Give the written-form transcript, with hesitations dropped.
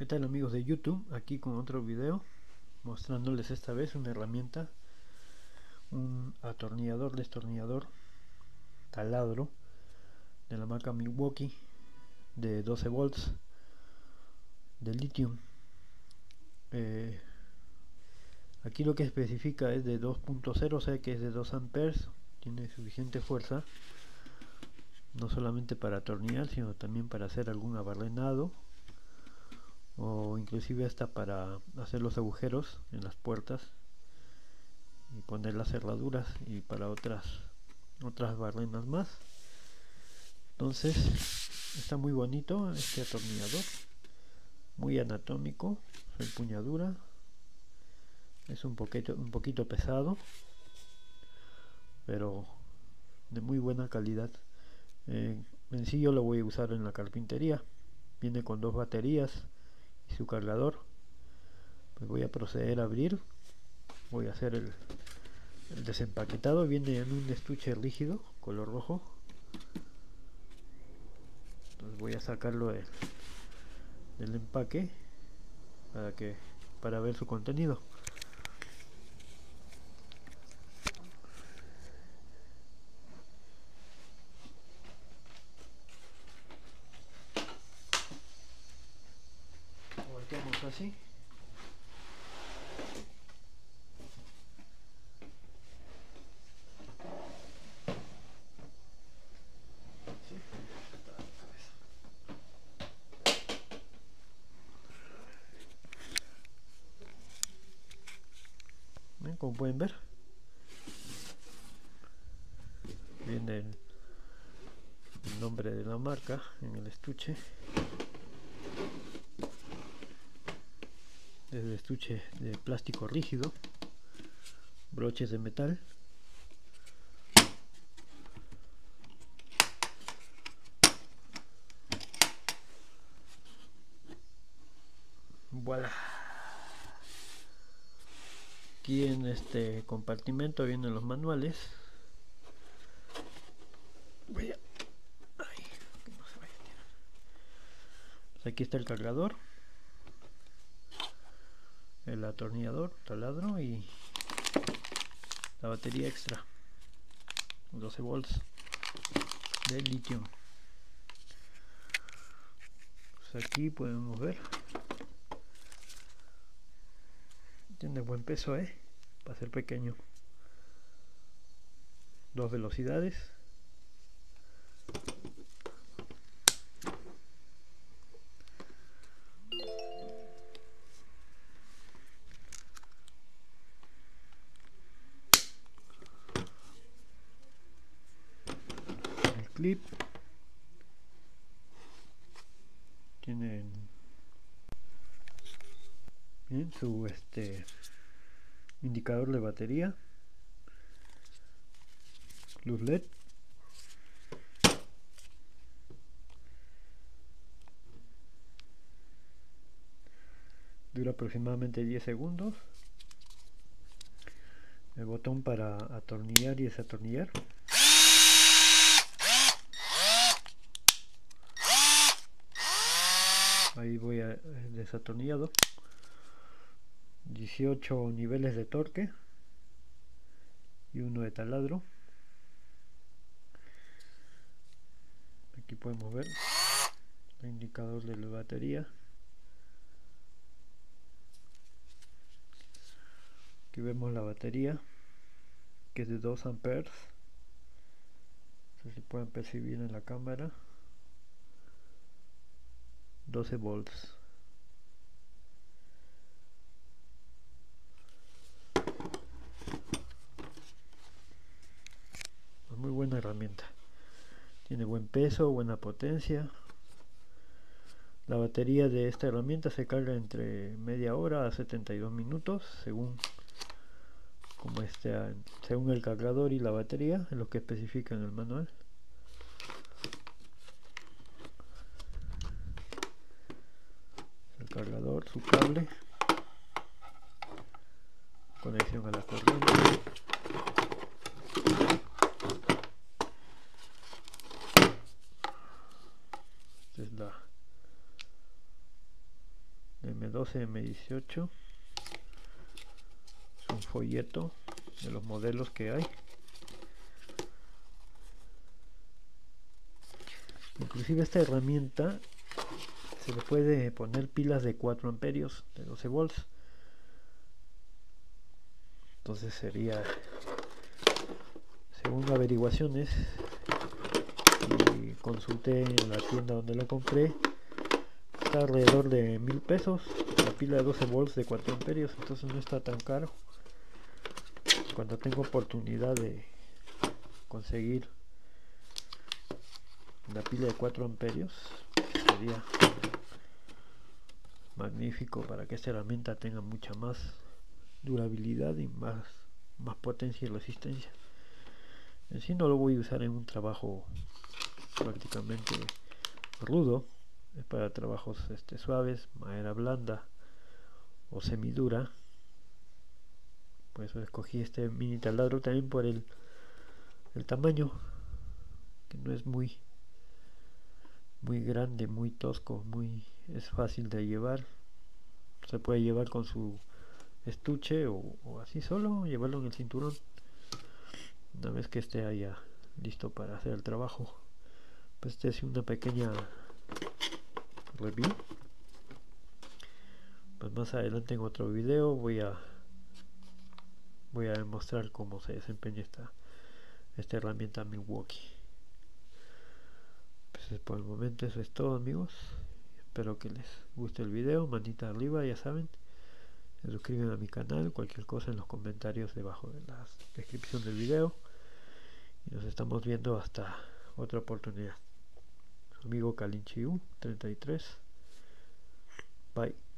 ¿Qué tal amigos de YouTube? Aquí con otro video mostrándoles esta vez una herramienta, un atornillador, destornillador taladro de la marca Milwaukee de 12 volts de litio. Aquí lo que especifica es de 2.0, o sea que es de 2 amperes, tiene suficiente fuerza no solamente para atornillar sino también para hacer algún abarrenado o inclusive hasta para hacer los agujeros en las puertas y poner las cerraduras y para otras barrenas más. Entonces está muy bonito este atornillador, muy anatómico, su empuñadura es un poquito pesado, pero de muy buena calidad. En sí yo lo voy a usar en la carpintería, viene con 2 baterías y su cargador. Pues voy a proceder a abrir, voy a hacer el desempaquetado. Viene en un estuche rígido color rojo, entonces voy a sacarlo del empaque para ver su contenido. Lo volteamos así. Como pueden ver, viene el nombre de la marca en el estuche. Es el estuche de plástico rígido, broches de metal. Voilà. Aquí en este compartimento vienen los manuales. Pues aquí está el cargador, el atornillador, taladro y la batería extra 12 volts de litio. Pues aquí podemos ver, tiene buen peso, para ser pequeño. 2 velocidades. El clip tiene bien su indicador de batería, luz LED, dura aproximadamente 10 segundos, el botón para atornillar y desatornillar, ahí voy a desatornillado, 18 niveles de torque y uno de taladro. Aquí podemos ver el indicador de la batería. Aquí vemos la batería, que es de 2 amperes. No sé si pueden percibir en la cámara. 12 volts. Es muy buena herramienta. Tiene buen peso, buena potencia. La batería de esta herramienta se carga entre media hora a 72 minutos, según el cargador y la batería, es lo que especifica en el manual. El cargador, su cable, conexión a la corriente. Esta es 12M18. Es un folleto de los modelos que hay. Inclusive esta herramienta se le puede poner pilas de 4 amperios de 12 volts. Entonces sería, según averiguaciones, y consulté en la tienda donde la compré, está alrededor de 1000 pesos la pila de 12 volts de 4 amperios. Entonces no está tan caro. Cuando tengo oportunidad de conseguir la pila de 4 amperios, sería magnífico para que esta herramienta tenga mucha más durabilidad y más potencia y resistencia. En sí no lo voy a usar en un trabajo prácticamente rudo, es para trabajos suaves, madera blanda o semidura. Por eso escogí este mini taladro también por el tamaño, que no es muy grande, muy tosco, es fácil de llevar. Se puede llevar con su estuche o así solo, llevarlo en el cinturón una vez que esté allá listo para hacer el trabajo. Pues este es una pequeña review. Pues más adelante en otro video voy a demostrar cómo se desempeña esta herramienta Milwaukee. Pues por el momento eso es todo, amigos. Espero que les guste el video. Manita arriba, ya saben. Se suscriben a mi canal, cualquier cosa en los comentarios debajo de la descripción del video. Y nos estamos viendo hasta otra oportunidad. Su amigo Kalinchiu 33. Bye.